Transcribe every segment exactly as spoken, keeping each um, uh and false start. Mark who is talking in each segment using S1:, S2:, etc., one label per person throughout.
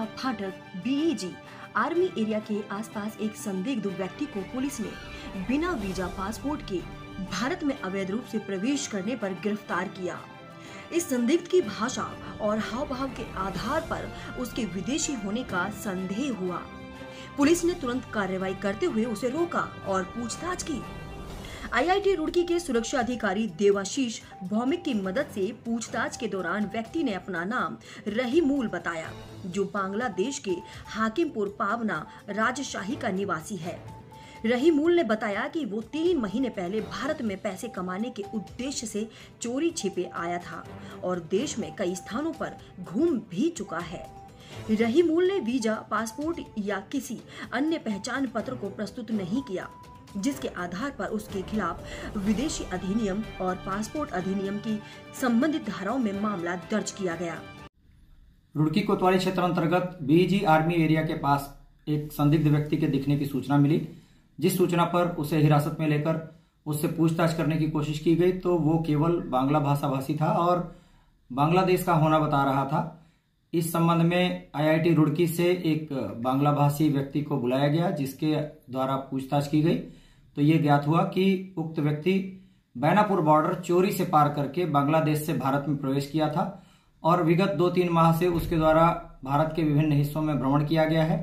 S1: फाटक BEG army area के आसपास एक संदिग्ध व्यक्ति को पुलिस ने बिना वीजा पासपोर्ट के भारत में अवैध रूप से प्रवेश करने पर गिरफ्तार किया। इस संदिग्ध की भाषा और हाव भाव के आधार पर उसके विदेशी होने का संदेह हुआ। पुलिस ने तुरंत कार्रवाई करते हुए उसे रोका और पूछताछ की। आईआईटी रुड़की के सुरक्षा अधिकारी देवाशीष भौमिक की मदद से पूछताछ के दौरान व्यक्ति ने अपना नाम रहीमूल बताया, जो बांग्लादेश के हाकिमपुर पावना राजशाही का निवासी है। रहीमूल ने बताया कि वो तीन महीने पहले भारत में पैसे कमाने के उद्देश्य से चोरी छिपे आया था और देश में कई स्थानों पर घूम भी चुका है। रहीमूल ने वीजा, पासपोर्ट या किसी अन्य पहचान पत्र को प्रस्तुत नहीं किया, जिसके आधार पर उसके खिलाफ विदेशी अधिनियम और पासपोर्ट अधिनियम की संबंधित धाराओं में मामला दर्ज किया गया।
S2: रुड़की कोतवाली क्षेत्र अंतर्गत बीईजी आर्मी एरिया के पास एक संदिग्ध व्यक्ति के दिखने की सूचना मिली। जिस सूचना पर उसे हिरासत में लेकर उससे पूछताछ करने की कोशिश की गई तो वो केवल बांग्ला भाषा भाषी था और बांग्लादेश का होना बता रहा था। इस संबंध में आईआईटी रुड़की से एक बांग्ला भाषी व्यक्ति को बुलाया गया, जिसके द्वारा पूछताछ की गई तो ये ज्ञात हुआ कि उक्त व्यक्ति बैनापुर बॉर्डर चोरी से पार करके बांग्लादेश से भारत में प्रवेश किया था और विगत दो तीन माह से उसके द्वारा भारत के विभिन्न हिस्सों में भ्रमण किया गया है।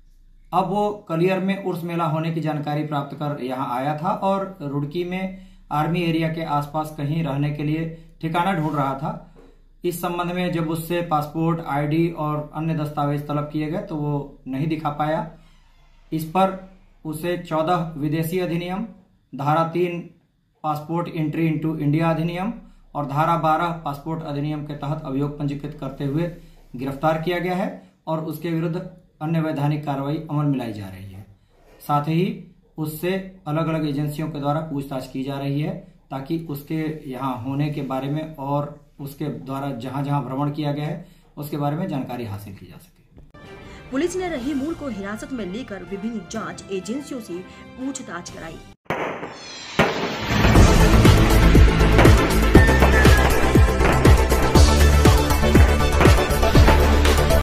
S2: अब वो कलियर में उर्स मेला होने की जानकारी प्राप्त कर यहाँ आया था और रुड़की में आर्मी एरिया के आसपास कहीं रहने के लिए ठिकाना ढूंढ रहा था। इस संबंध में जब उससे पासपोर्ट, आईडी और अन्य दस्तावेज तलब किए गए तो वो नहीं दिखा पाया। इस पर उसे चौदह विदेशी अधिनियम, धारा तीन पासपोर्ट एंट्री इनटू इंडिया अधिनियम और धारा बारह पासपोर्ट अधिनियम के तहत अभियोग पंजीकृत करते हुए गिरफ्तार किया गया है और उसके विरुद्ध अन्य वैधानिक कार्रवाई अमल में लाई जा रही है। साथ ही उससे अलग अलग एजेंसियों के द्वारा पूछताछ की जा रही है ताकि उसके यहाँ होने के बारे में और उसके द्वारा जहां जहां भ्रमण किया गया है उसके बारे में जानकारी हासिल की जा सके।
S1: पुलिस ने रहीमूल को हिरासत में लेकर विभिन्न जांच एजेंसियों से पूछताछ कराई।